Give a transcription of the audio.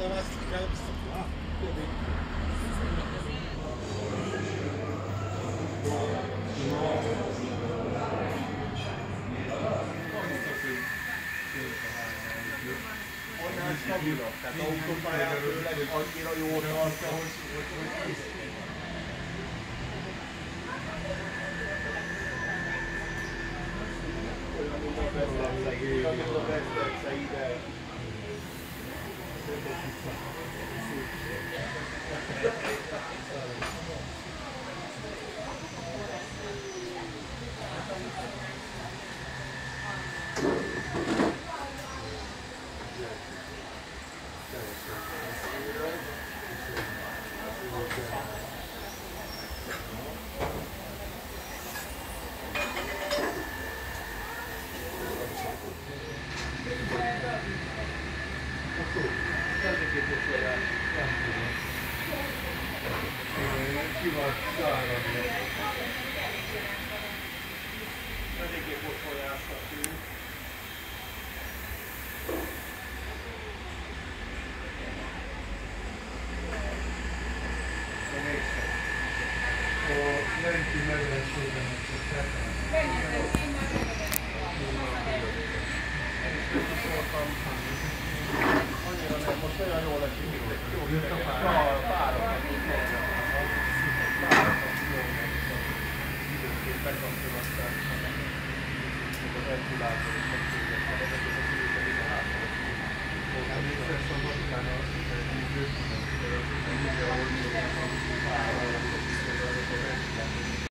Stabilabb, tehát autópályán főleg annyira jól tartja, hogy olyan, mint a Veszterce ide. Eléggé pocsolyáztató. A lenti meglenségben csak tettem. Annyira nem, most olyan jól esik, mint egy jó üveget. Párokat tudnak. Párokat tudnak. Időnként bekapcsolatták. A ventilátor is megszűnnek. Ez egész a szülőt pedig a hátra. Emlékszesz a matykára, hogy időt tudnak, hogy a videót, hogy a